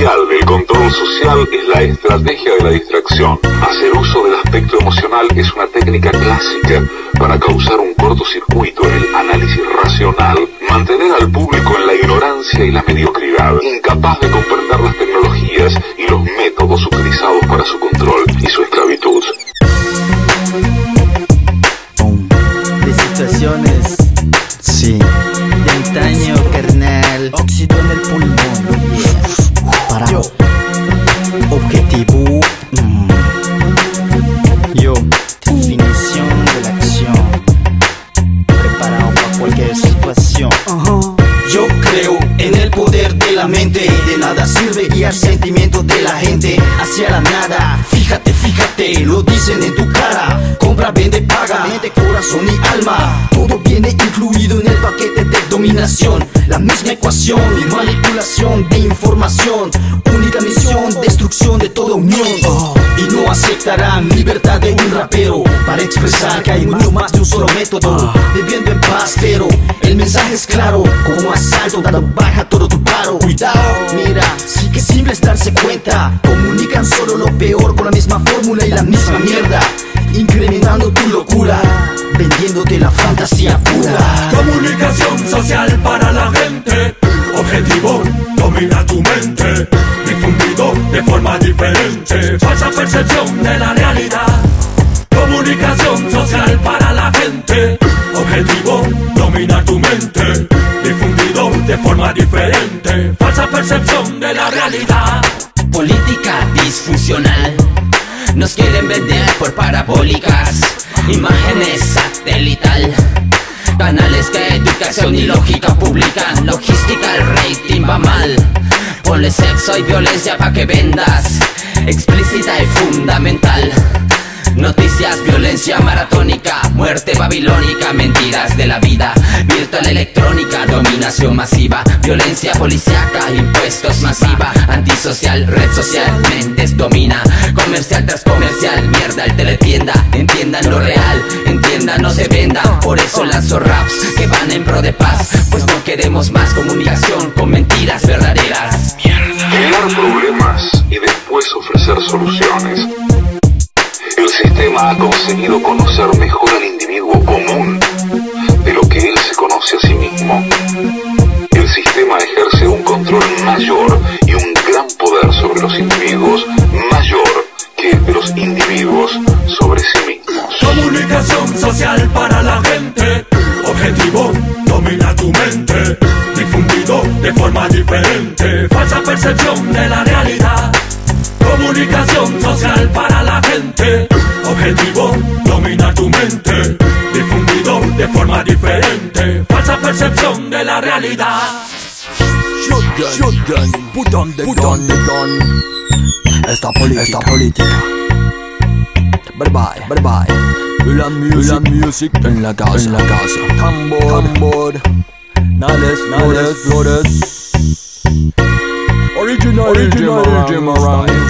esencial del control social es la estrategia de la distracción. Hacer uso del aspecto emocional es una técnica clásica para causar un cortocircuito en el análisis racional, mantener al público en la ignorancia y la mediocridad, incapaz de comprender las tecnologías y los métodos utilizados para su control y su esclavitud. De situaciones, sí, de antaño, carnal. Óxido en el pulmón, yeah. Parado. Objetivo, yo, definición de la acción. Preparado para cualquier situación. Yo creo en el poder de la mente. De nada sirve guiar sentimientos de la gente hacia la nada. Fíjate, fíjate, lo dicen en tu cara. Compra, vende, paga, mente, corazón y alma. Todo viene incluido en el paquete de dominación. La misma ecuación y manipulación de información. Única misión, destrucción de toda unión. Y no aceptarán libertad de un rapero para expresar que hay mucho más de un solo método. Viviendo en paz, pero el mensaje es claro. Como asalto, dando baja todo tu paro. Cuidado, mira, sí que es simple es darse cuenta. Comunican solo lo peor con la misma fórmula y la misma mierda, incrementando tu locura, vendiéndote la fantasía pura. Comunicación social para la gente. Objetivo, domina tu mente. Difundido de forma diferente. Falsa percepción de la realidad. Comunicación social para la gente. Objetivo, domina tu mente. Difundido de forma diferente. Falsa percepción de la realidad. Política disfuncional. Nos quieren vender por parabólicas, imágenes satelital, canales que educación y lógica publican. Logística, el rating va mal. Ponle sexo y violencia pa' que vendas. Explícita y fundamental. Noticias, violencia maratónica, muerte babilónica, mentiras de la vida, virtual electrónica, dominación masiva, violencia policíaca, impuestos masiva, antisocial, red social, mentes domina, comercial tras comercial, mierda el teletienda, entiendan lo real, entiendan no se venda, por eso lanzo raps que van en pro de paz, pues no queremos más comunicación con mentiras verdaderas. Crear problemas y después ofrecer soluciones. El sistema ha conseguido conocer mejor al individuo común de lo que él se conoce a sí mismo. El sistema ejerce un control mayor y un gran poder sobre los individuos, mayor que el de los individuos sobre sí mismos. Comunicación social para la gente. Objetivo, domina tu mente. Difundido de forma diferente. Falsa percepción de la realidad. Comunicación social para la gente. Objetivo, domina tu mente. Difundido de forma diferente. Falsa percepción de la realidad. Shotgun, put on the gun. Esta política. Bye bye. Ulan music en la casa. Tambor. Nales, flores. Original Jim Around.